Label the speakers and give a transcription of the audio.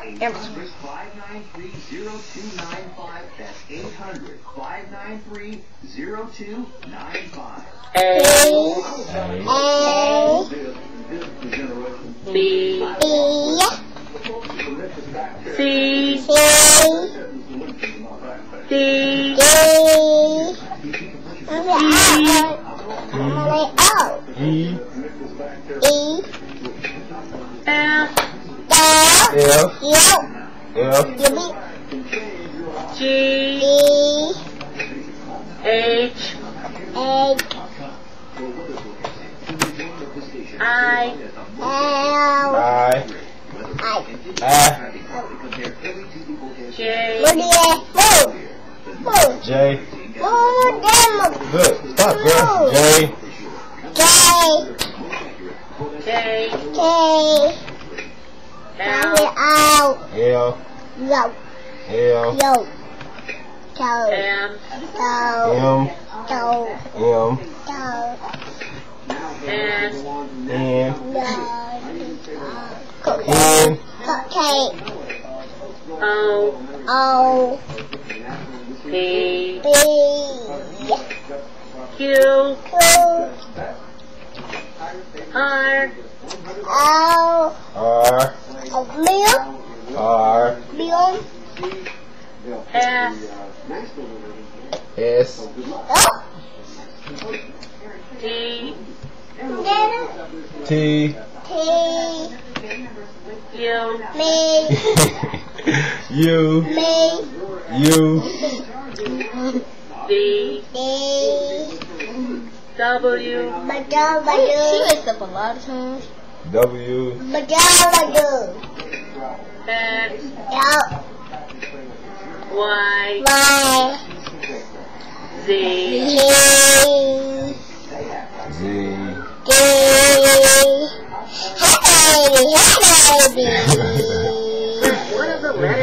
Speaker 1: 800 593 0295. That's 800 593 0295.
Speaker 2: A B C D E F G H I J
Speaker 3: Good. Stop, girl. J
Speaker 2: K
Speaker 3: L
Speaker 2: M S
Speaker 3: N
Speaker 2: O P Q R S T U D W
Speaker 4: She wakes up a lot of times.
Speaker 3: W
Speaker 2: X Y Z
Speaker 3: Z
Speaker 2: What are the letters?